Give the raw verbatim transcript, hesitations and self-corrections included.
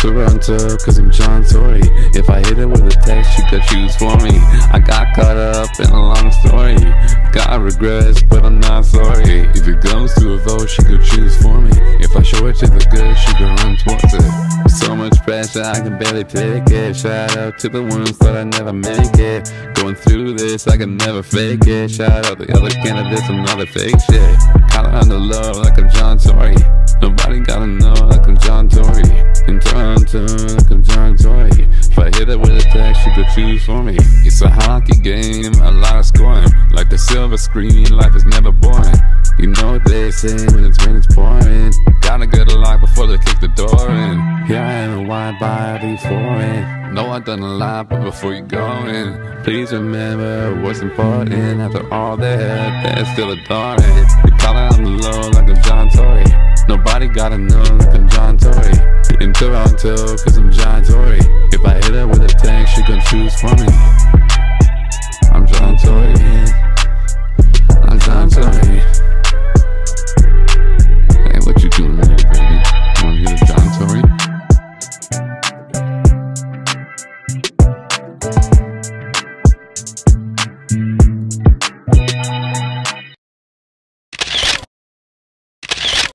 Toronto, cause I'm John Tory. If I hit her with a text, she could choose for me. I got caught up in a long story. Got regrets, but I'm not sorry. If it goes to a vote, she could choose for me. If I show her to the good, she could run towards it. So much pressure, I can barely take it. Shout out to the ones that I never make it. Going through this, I can never fake it. Shout out the other candidates, I'm not a fake shit. Collar on the low like I'm John Tory. Nobody gotta know like I'm John Tory. In Toronto like I'm John Tory. If I hit it with a text, she could choose for me. It's a hockey game, a lot of scoring. Like the silver screen, life is never boring. You know what they say when it's rain, it's pouring. Gotta get a lock before they kick the door in. Here I am, a wide body foreign. Know I've done a lot, but before you go in, please remember what's important. After all that, they're still adoring. You call it on the low like I'm John Tory. Nobody gotta know like I'm John Tory. In Toronto, cause I'm John Tory. If I hit her with a tank, she gon' choose for me.